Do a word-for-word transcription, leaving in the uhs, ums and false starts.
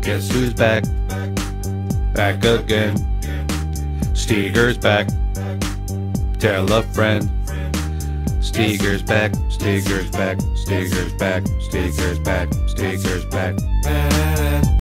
Guess who's back? Back again. Steeger's back. Tell a friend. Steeger's back. Steeger's back. Steeger's back. Steeger's back. Steeger's back.